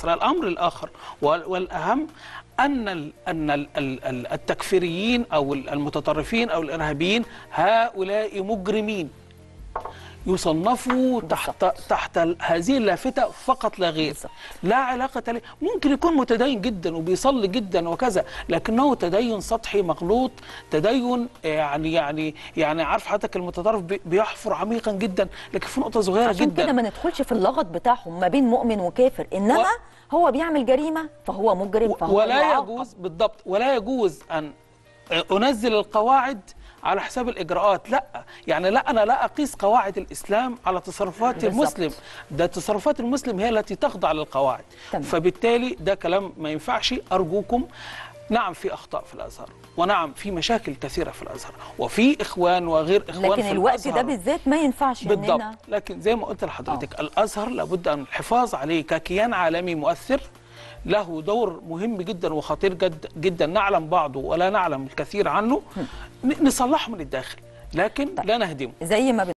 الأمر الآخر والأهم أن التكفيريين أو المتطرفين أو الإرهابيين هؤلاء مجرمين يصنفوا تحت هذه اللافتة فقط لا غير. لا علاقة له، ممكن يكون متدين جدا وبيصلي جدا وكذا، لكنه تدين سطحي مغلوط، تدين يعني عارف حضرتك المتطرف بيحفر عميقا جدا، لكن في نقطة صغيرة عشان جدا. كده ما ندخلش في اللغط بتاعهم ما بين مؤمن وكافر، انما هو بيعمل جريمة فهو مجرم، فهو ولا يجوز بالضبط، ولا يجوز أن أنزل القواعد على حساب الإجراءات. لا يعني لا، أنا لا أقيس قواعد الإسلام على تصرفات المسلم، ده تصرفات المسلم هي التي تخضع للقواعد. فبالتالي ده كلام ما ينفعش. أرجوكم، نعم في أخطاء في الأزهر، ونعم في مشاكل كثيرة في الأزهر، وفي إخوان وغير إخوان، لكن في الوقت الأزهر ده بالذات ما ينفعش بالضبط. لكن زي ما قلت لحضرتك الأزهر لابد أن الحفاظ عليه ككيان عالمي مؤثر، له دور مهم جدا وخطير جدا، نعلم بعضه ولا نعلم الكثير عنه، نصلحه من الداخل لكن لا نهدمه. زي ما